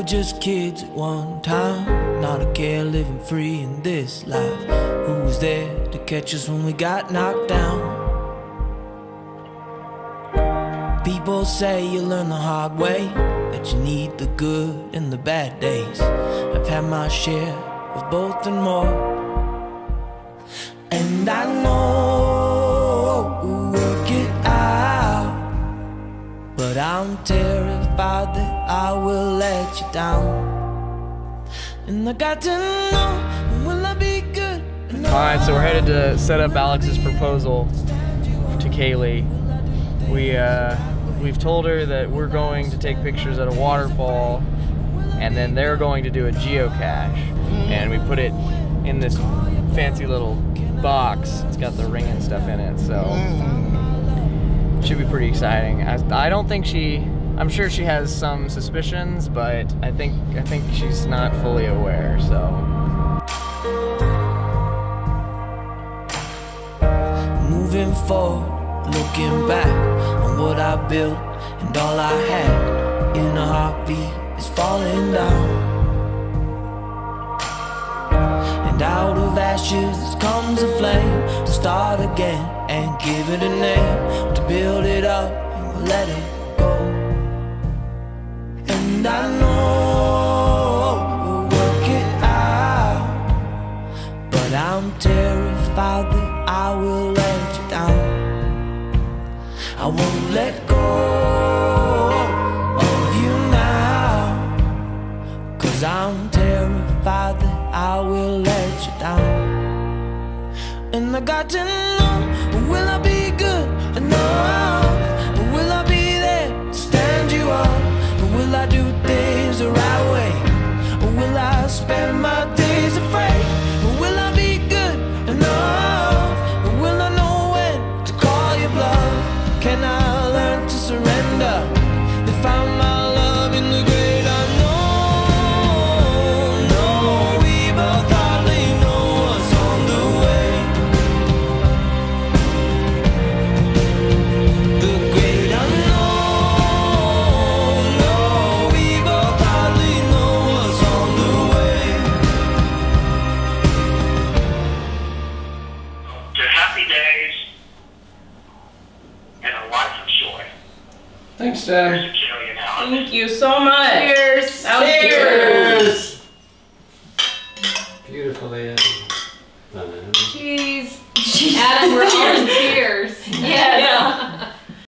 were just kids at one time, not a care, living free in this life. Who was there to catch us when we got knocked down? People say you learn the hard way, that you need the good and the bad days. I've had my share of both and more, and I know we'll work it out, but I'm terrified that I will let you down. And I got to know, will I be good? Alright, so we're headed to set up Alex's proposal to Kaylee. We've told her that we're going to take pictures at a waterfall, and then they're going to do a geocache. And we put it in this fancy little box. It's got the ring and stuff in it, so it should be pretty exciting. I don't think I'm sure she has some suspicions, but I think she's not fully aware, so. Moving forward, looking back on what I built, and all I had in a heartbeat is falling down. And out of ashes comes a flame to start again and give it a name, to build it up and let it go. And I know we'll work it out, but I'm terrified that I will let you down. I won't let go of you now, 'cause I'm terrified that I will let you down. And I got to know, will I be good enough? Will I be there to stand you up? Will I do things the right way? Or will I spend my days afraid? Will I be good enough? Will I know when to call your bluff? Can I learn to surrender and find my love in the great unknown? No, we both hardly know what's on the way. The great unknown. No, we both hardly know what's on the way. To happy days and a life of joy. Thanks, Dad. Here's to Kelly and Alex. Thank you so much. Cheers. Cheers. Beautifully. Cheese. Adam, we're all in cheers.